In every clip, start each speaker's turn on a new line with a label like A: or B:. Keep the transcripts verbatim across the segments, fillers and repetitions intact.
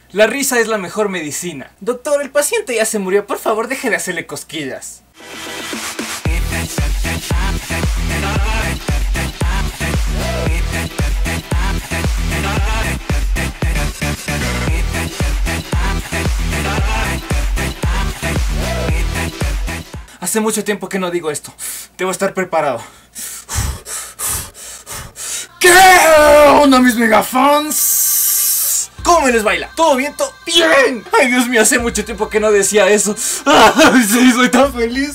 A: La risa es la mejor medicina. Doctor, el paciente ya se murió, por favor deje de hacerle cosquillas. Hace mucho tiempo que no digo esto. Debo estar preparado. ¿Qué onda, mis megafans? ¿Cómo me les baila? ¿Todo bien? ¿Todo bien? Ay, Dios mío, hace mucho tiempo que no decía eso. Ay, sí, soy tan feliz.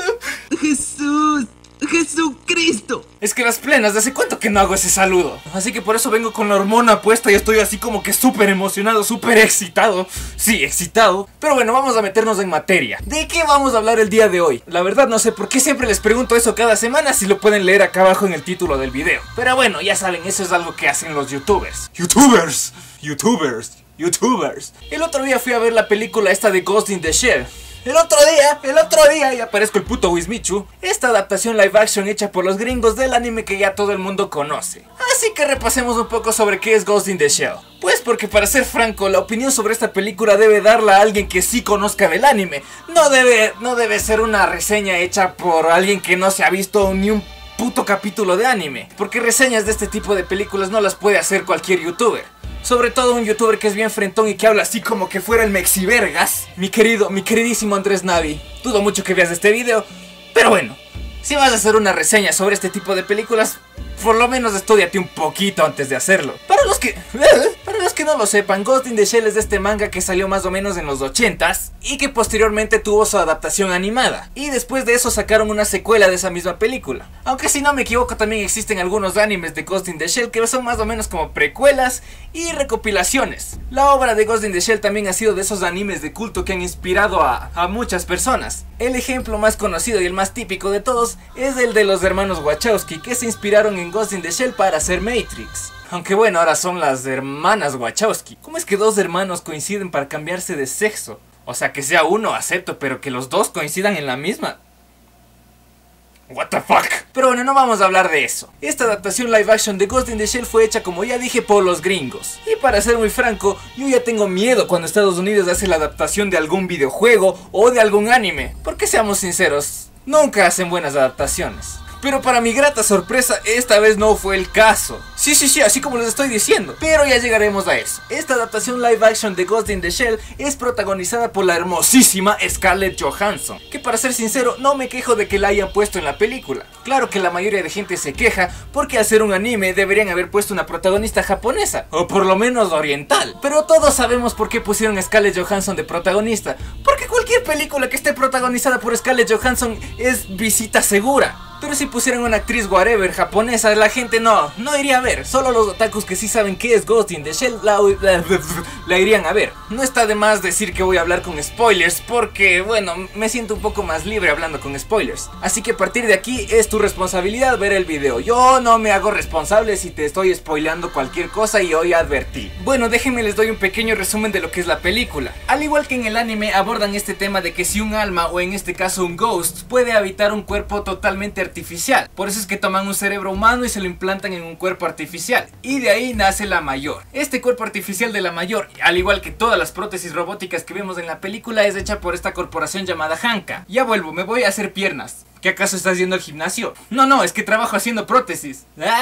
B: Jesús, Jesucristo.
A: Es que las plenas, ¿de hace cuánto que no hago ese saludo? Así que por eso vengo con la hormona puesta y estoy así como que súper emocionado, súper excitado. Sí, excitado. Pero bueno, vamos a meternos en materia. ¿De qué vamos a hablar el día de hoy? La verdad no sé por qué siempre les pregunto eso cada semana, si lo pueden leer acá abajo en el título del video. Pero bueno, ya saben, eso es algo que hacen los youtubers. Youtubers, youtubers, youtubers. El otro día fui a ver la película esta de Ghost in the Shell. El otro día, el otro día, y aparezco el puto Wismichu, esta adaptación live action hecha por los gringos del anime que ya todo el mundo conoce. Así que repasemos un poco sobre qué es Ghost in the Shell. Pues porque para ser franco, la opinión sobre esta película debe darla a alguien que sí conozca del anime. No debe, no debe ser una reseña hecha por alguien que no se ha visto ni un puto capítulo de anime. Porque reseñas de este tipo de películas no las puede hacer cualquier youtuber. Sobre todo un youtuber que es bien frentón y que habla así como que fuera el Mexivergas. Mi querido, mi queridísimo Andrés Navi. Dudo mucho que veas este video. Pero bueno, si vas a hacer una reseña sobre este tipo de películas, por lo menos estúdiate un poquito antes de hacerlo. Para los que... Para los que no lo sepan, Ghost in the Shell es de este manga que salió más o menos en los ochentas y que posteriormente tuvo su adaptación animada. Y después de eso sacaron una secuela de esa misma película. Aunque si no me equivoco también existen algunos animes de Ghost in the Shell que son más o menos como precuelas y recopilaciones. La obra de Ghost in the Shell también ha sido de esos animes de culto que han inspirado a, a muchas personas. El ejemplo más conocido y el más típico de todos es el de los hermanos Wachowski, que se inspiraron en Ghost in the Shell para hacer Matrix. Aunque bueno, ahora son las hermanas Wachowski. ¿Cómo es que dos hermanos coinciden para cambiarse de sexo? O sea, que sea uno, acepto, pero que los dos coincidan en la misma... What the fuck. Pero bueno, no vamos a hablar de eso. Esta adaptación live action de Ghost in the Shell fue hecha, como ya dije, por los gringos. Y para ser muy franco, yo ya tengo miedo cuando Estados Unidos hace la adaptación de algún videojuego o de algún anime. Porque seamos sinceros, nunca hacen buenas adaptaciones. Pero para mi grata sorpresa, esta vez no fue el caso. Sí, sí, sí, así como les estoy diciendo. Pero ya llegaremos a eso. Esta adaptación live action de Ghost in the Shell es protagonizada por la hermosísima Scarlett Johansson, que para ser sincero, no me quejo de que la hayan puesto en la película. Claro que la mayoría de gente se queja porque al ser un anime deberían haber puesto una protagonista japonesa, o por lo menos oriental. Pero todos sabemos por qué pusieron a Scarlett Johansson de protagonista. Porque cualquier película que esté protagonizada por Scarlett Johansson es visita segura. Pero si pusieran una actriz whatever japonesa, la gente no, no iría a ver. Solo los otakus que sí saben qué es Ghost in the Shell la, la, la irían a ver. No está de más decir que voy a hablar con spoilers porque, bueno, me siento un poco más libre hablando con spoilers. Así que a partir de aquí es tu responsabilidad ver el video. Yo no me hago responsable si te estoy spoileando cualquier cosa y hoy advertí. Bueno, déjenme les doy un pequeño resumen de lo que es la película. Al igual que en el anime abordan este tema de que si un alma, o en este caso un ghost, puede habitar un cuerpo totalmente artificial. Por eso es que toman un cerebro humano y se lo implantan en un cuerpo artificial. Y de ahí nace la Mayor. Este cuerpo artificial de la Mayor, al igual que todas las prótesis robóticas que vemos en la película, es hecha por esta corporación llamada Hanka. Ya vuelvo, me voy a hacer piernas. ¿Qué acaso estás yendo al gimnasio? No, no, es que trabajo haciendo prótesis.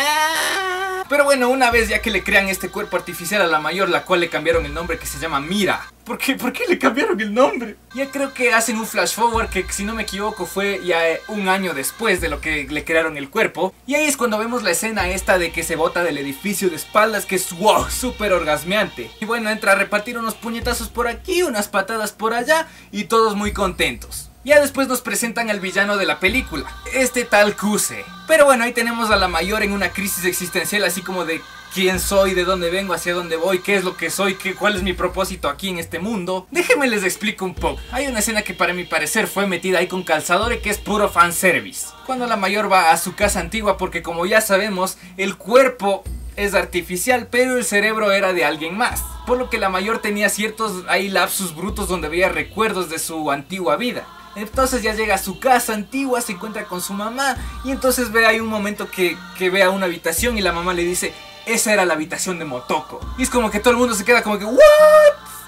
A: ¡Ah! Pero bueno, una vez ya que le crean este cuerpo artificial a la Mayor, la cual le cambiaron el nombre, que se llama Mira. ¿Por qué? ¿Por qué le cambiaron el nombre? Ya creo que hacen un flash forward que, si no me equivoco, fue ya un año después de lo que le crearon el cuerpo. Y ahí es cuando vemos la escena esta de que se bota del edificio de espaldas, que es wow, súper orgasmeante. Y bueno, entra a repartir unos puñetazos por aquí, unas patadas por allá, y todos muy contentos. Ya después nos presentan al villano de la película, este tal Kuse. Pero bueno, ahí tenemos a la Mayor en una crisis existencial, así como de quién soy, de dónde vengo, hacia dónde voy, qué es lo que soy, qué, cuál es mi propósito aquí en este mundo. Déjenme les explico un poco. Hay una escena que para mi parecer fue metida ahí con calzador y que es puro fanservice. Cuando la Mayor va a su casa antigua, porque como ya sabemos, el cuerpo es artificial, pero el cerebro era de alguien más. Por lo que la Mayor tenía ciertos ahí lapsus brutos donde veía recuerdos de su antigua vida. Entonces ya llega a su casa antigua, se encuentra con su mamá y entonces ve ahí un momento que, que ve a una habitación y la mamá le dice: esa era la habitación de Motoko. Y es como que todo el mundo se queda como que ¿what?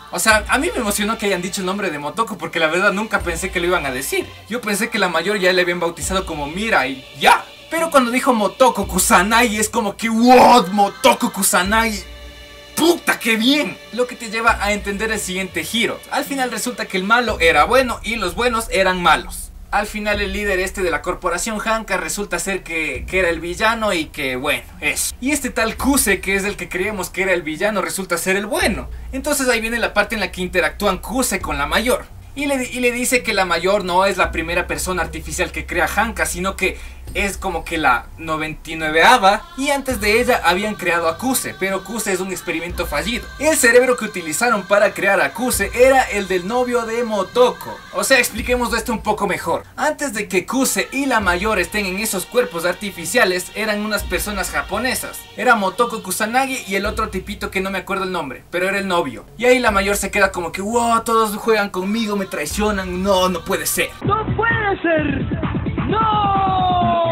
A: O sea, a mí me emocionó que hayan dicho el nombre de Motoko porque la verdad nunca pensé que lo iban a decir. Yo pensé que la mayor ya le habían bautizado como Mira y ya. Pero cuando dijo Motoko Kusanagi es como que wow, Motoko Kusanagi. ¡Puta, qué bien! Lo que te lleva a entender el siguiente giro. Al final resulta que el malo era bueno y los buenos eran malos. Al final el líder este de la corporación Hanka resulta ser que, que era el villano y que bueno, eso. Y este tal Kuse, que es el que creíamos que era el villano, resulta ser el bueno. Entonces ahí viene la parte en la que interactúan Kuse con la mayor. Y le, y le dice que la mayor no es la primera persona artificial que crea Hanka, sino que es como que la noventa y nueveava. Y antes de ella habían creado a Kuse, pero Kuse es un experimento fallido. El cerebro que utilizaron para crear a Kuse era el del novio de Motoko. O sea, expliquemos esto un poco mejor. Antes de que Kuse y la mayor estén en esos cuerpos artificiales, eran unas personas japonesas. Era Motoko Kusanagi y el otro tipito que no me acuerdo el nombre, pero era el novio. Y ahí la mayor se queda como que wow, todos juegan conmigo, me traicionan, no, no puede ser.
B: ¡No puede ser! ¡No!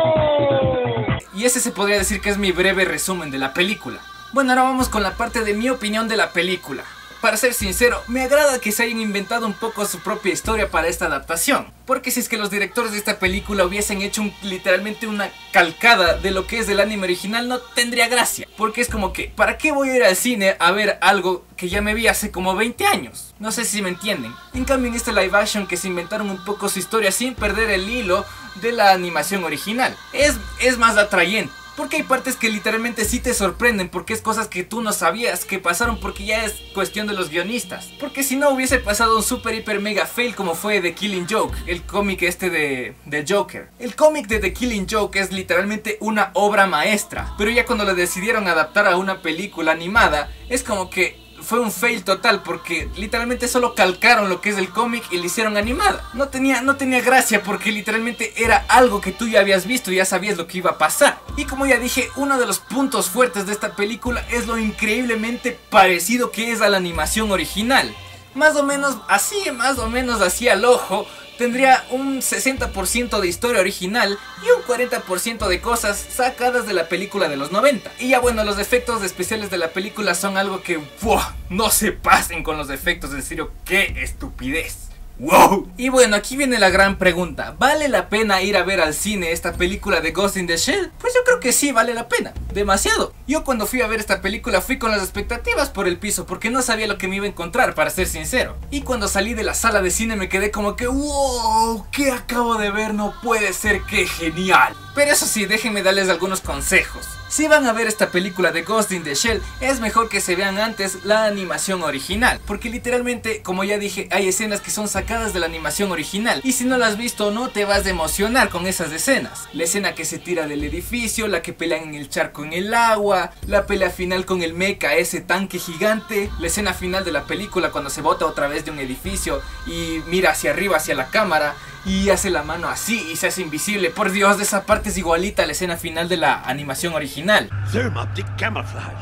A: Y ese se podría decir que es mi breve resumen de la película. Bueno, ahora vamos con la parte de mi opinión de la película. Para ser sincero, me agrada que se hayan inventado un poco su propia historia para esta adaptación. Porque si es que los directores de esta película hubiesen hecho un, literalmente una calcada de lo que es el anime original, no tendría gracia. Porque es como que, ¿para qué voy a ir al cine a ver algo que ya me vi hace como veinte años? No sé si me entienden. En cambio en este live action que se inventaron un poco su historia sin perder el hilo de la animación original, es, es más atrayente. Porque hay partes que literalmente sí te sorprenden, porque es cosas que tú no sabías que pasaron, porque ya es cuestión de los guionistas. Porque si no hubiese pasado un super hiper mega fail como fue The Killing Joke, el cómic este de, de Joker. El cómic de The Killing Joke es literalmente una obra maestra, pero ya cuando lo decidieron adaptar a una película animada, es como que fue un fail total, porque literalmente solo calcaron lo que es el cómic y le hicieron animada. No tenía, no tenía gracia porque literalmente era algo que tú ya habías visto y ya sabías lo que iba a pasar. Y como ya dije, uno de los puntos fuertes de esta película es lo increíblemente parecido que es a la animación original. Más o menos así, más o menos así al ojo. Tendría un sesenta por ciento de historia original y un cuarenta por ciento de cosas sacadas de la película de los noventa. Y ya bueno, los efectos especiales de la película son algo que ¡buah! No se pasen con los efectos, en serio, qué estupidez. ¡Wow! Y bueno, aquí viene la gran pregunta. ¿Vale la pena ir a ver al cine esta película de Ghost in the Shell? Pues yo creo que sí, vale la pena. Demasiado. Yo cuando fui a ver esta película fui con las expectativas por el piso, porque no sabía lo que me iba a encontrar, para ser sincero. Y cuando salí de la sala de cine me quedé como que ¡wow! ¿Qué acabo de ver? No puede ser, ¡qué genial! Pero eso sí, déjenme darles algunos consejos. Si van a ver esta película de Ghost in the Shell, es mejor que se vean antes la animación original, porque literalmente, como ya dije, hay escenas que son sacadas de la animación original, y si no la has visto no te vas a emocionar con esas escenas. La escena que se tira del edificio, la que pelean en el charco en el agua, la pelea final con el mecha, ese tanque gigante, la escena final de la película cuando se bota otra vez de un edificio y mira hacia arriba, hacia la cámara, y hace la mano así y se hace invisible. Por Dios, de esa parte es igualita a la escena final de la animación original.
C: Thermoptic camouflage.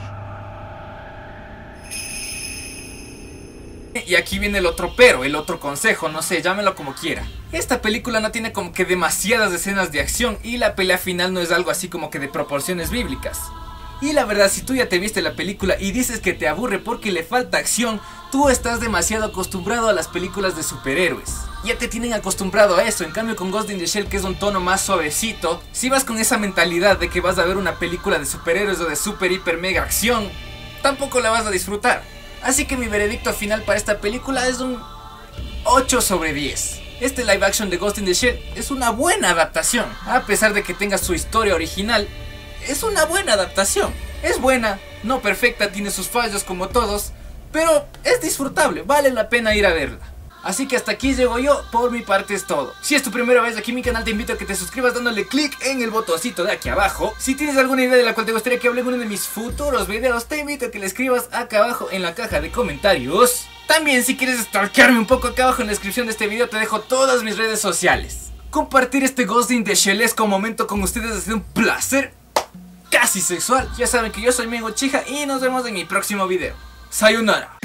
A: Y aquí viene el otro pero, el otro consejo, no sé, llámelo como quiera. Esta película no tiene como que demasiadas escenas de acción y la pelea final no es algo así como que de proporciones bíblicas. Y la verdad, si tú ya te viste la película y dices que te aburre porque le falta acción, tú estás demasiado acostumbrado a las películas de superhéroes. Ya te tienen acostumbrado a eso. En cambio con Ghost in the Shell, que es un tono más suavecito, si vas con esa mentalidad de que vas a ver una película de superhéroes o de super hiper mega acción, tampoco la vas a disfrutar. Así que mi veredicto final para esta película es un ocho sobre diez. Este live action de Ghost in the Shell es una buena adaptación. A pesar de que tenga su historia original, es una buena adaptación. Es buena, no perfecta, tiene sus fallos como todos, pero es disfrutable, vale la pena ir a verla. Así que hasta aquí llego yo, por mi parte es todo. Si es tu primera vez aquí en mi canal, te invito a que te suscribas dándole clic en el botoncito de aquí abajo. Si tienes alguna idea de la cual te gustaría que hable en uno de mis futuros videos, te invito a que le escribas acá abajo en la caja de comentarios. También si quieres stalkearme un poco, acá abajo en la descripción de este video te dejo todas mis redes sociales. Compartir este Ghost in the Shellesco momento con ustedes ha sido un placer casi sexual. Ya saben que yo soy Mengo Chija y nos vemos en mi próximo video. Sayonara.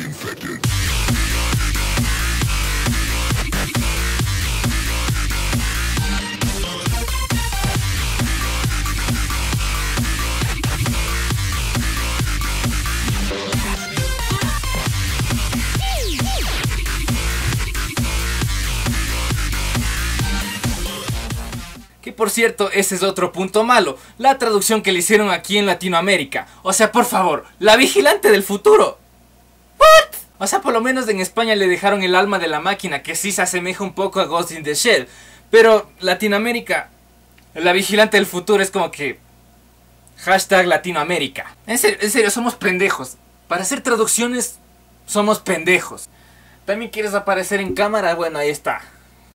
A: por cierto, ese es otro punto malo, la traducción que le hicieron aquí en Latinoamérica. O sea, por favor, la vigilante del futuro. ¿What? O sea, por lo menos en España le dejaron el alma de la máquina, que sí se asemeja un poco a Ghost in the Shell. Pero Latinoamérica, la vigilante del futuro es como que... Hashtag Latinoamérica. En serio, en serio, somos pendejos. Para hacer traducciones, somos pendejos. ¿También quieres aparecer en cámara? Bueno, ahí está.